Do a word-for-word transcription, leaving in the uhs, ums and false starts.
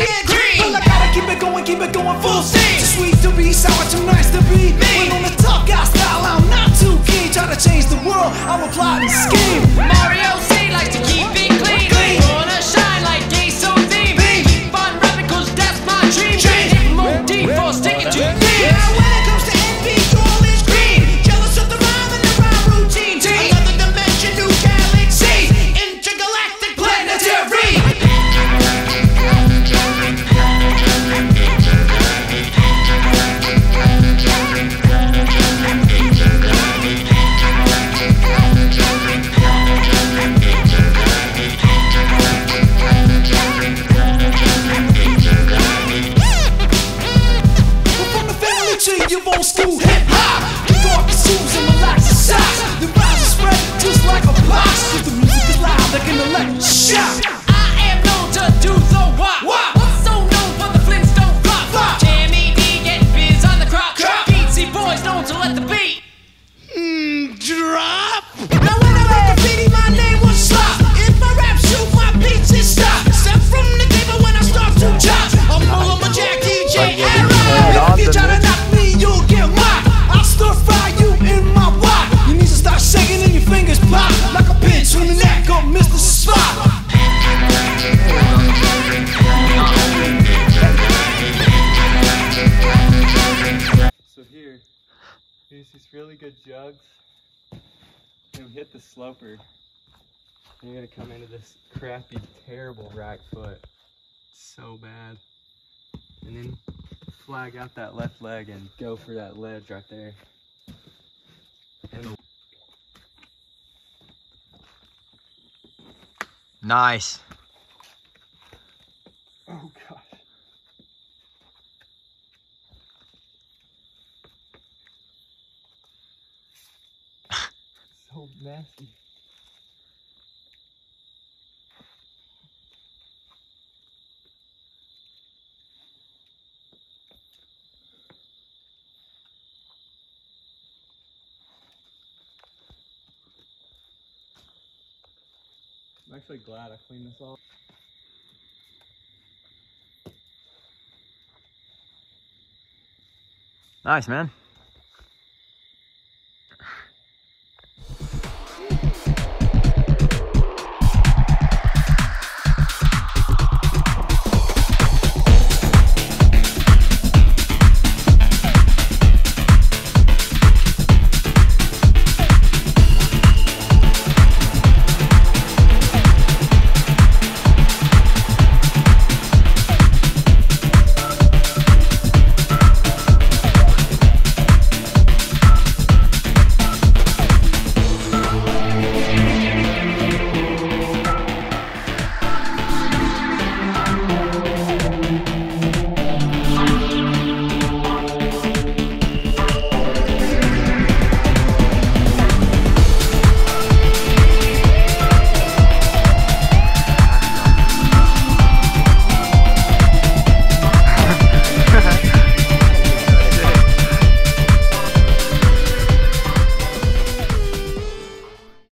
and green. Well, I gotta keep it going, keep it going full steam. Too sweet to be sour, too nice to be me. When on the tough guy style, I'm not too keen. Try to change the world, I will plot and scheme. Mario C likes to keep it clean. clean. Wanna shine like gay so theme. Keep on rapping cause that's my dream. Dream. More deep for sticking to me. Now when it comes to envy, all is green. Jealous of the rhyme and the rhyme routine. Another dimension, new galaxy. Intergalactic planetary. Old school hip hop, kick off your shoes and relax your socks. The rhymes are spread just like a box. Cause the music is loud like an electric shock. I am known to do the wop. Wop. So known for the Flintstone flop. Flop. Jamie D getting biz on the crop. Crop. Beatsy boys known to let the beat mm, drop. Now when I make graffiti, my name was Slop. If I rap shoot, my beats is stop. Step from the table when I start to chop. I'm all on my Jack D J era. If you try to knock me, you'll get mocked. I'll stir fry you in my wok. Your knees will start shaking and your fingers pop like a pinch from the neck of Mister Spock. So here, here's these really good jugs. You'll hit the sloper. And you're gonna come into this crappy, terrible rack foot. So bad. And then flag out that left leg and go for that ledge right there. And nice. oh gosh. So nasty. I'm actually glad I cleaned this off. Nice, man.